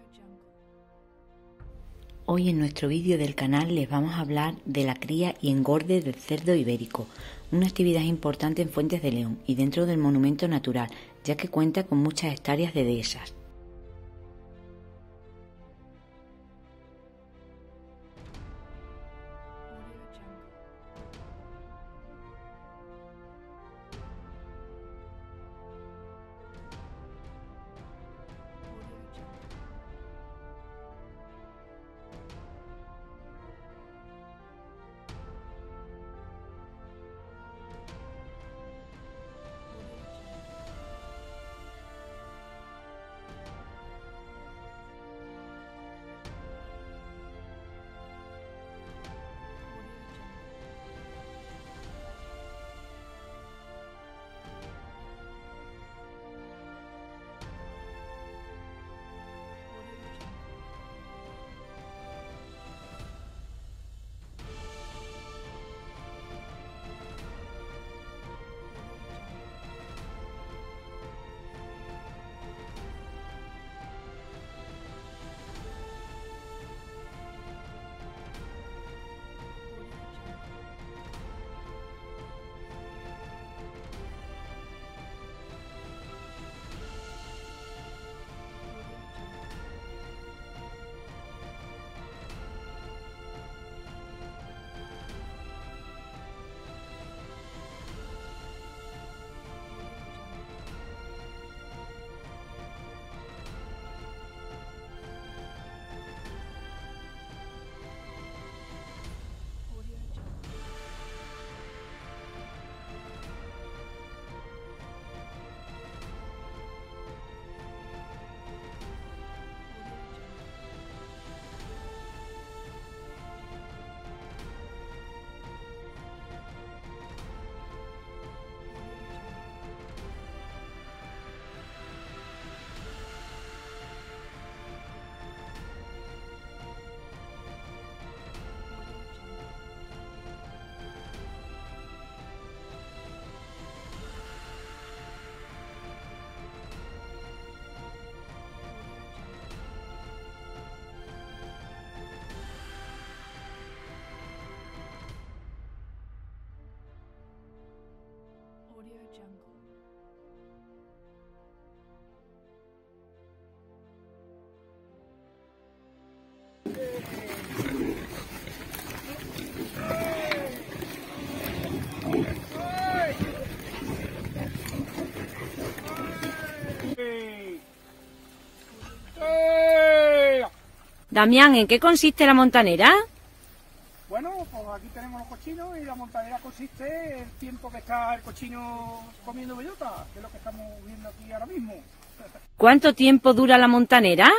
Hoy en nuestro vídeo del canal les vamos a hablar de la cría y engorde del cerdo ibérico, una actividad importante en Fuentes de León y dentro del monumento natural, ya que cuenta con muchas hectáreas de dehesas. Damián, ¿en qué consiste la montanera? Bueno, pues aquí tenemos los cochinos y la montanera consiste en el tiempo que está el cochino comiendo bellota, que es lo que estamos viendo aquí ahora mismo. ¿Cuánto tiempo dura la montanera?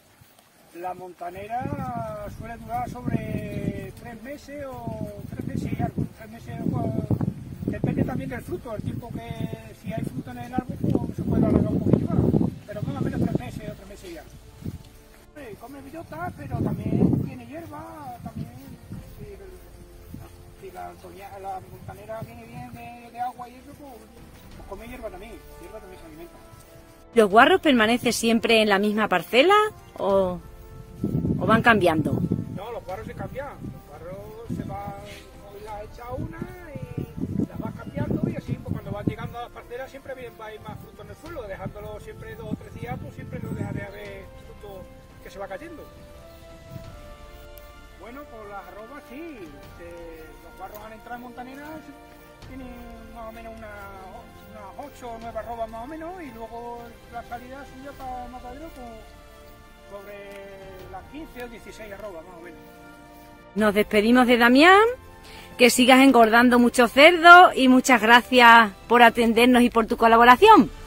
La montanera suele durar sobre 3 meses o 3 meses y algo. 3 meses, pues, depende también del fruto, el tiempo que si hay fruto en el árbol pues, se puede alargar un poquito más, pero más o menos 3 meses o 3 meses y algo. Come bellota, pero también tiene hierba, también si la montanera viene bien de agua y eso, pues come hierba también se alimenta. ¿Los guarros permanecen siempre en la misma parcela o van cambiando? No, los guarros se cambian, los guarros se van, hoy las echa una y las vas cambiando y así pues, cuando van llegando a las parcelas siempre va a ir más fruto en el suelo, dejándolo siempre 2 o 3 días, pues siempre no deja de haber fruto que se va cayendo. Bueno, pues las arrobas sí, los barros al entrar en montanera tienen más o menos unas 8 o 9 arrobas más o menos y luego la salida suya para Matadero pues, sobre las 15 o 16 arrobas más o menos. Nos despedimos de Damián, que sigas engordando mucho cerdo y muchas gracias por atendernos y por tu colaboración.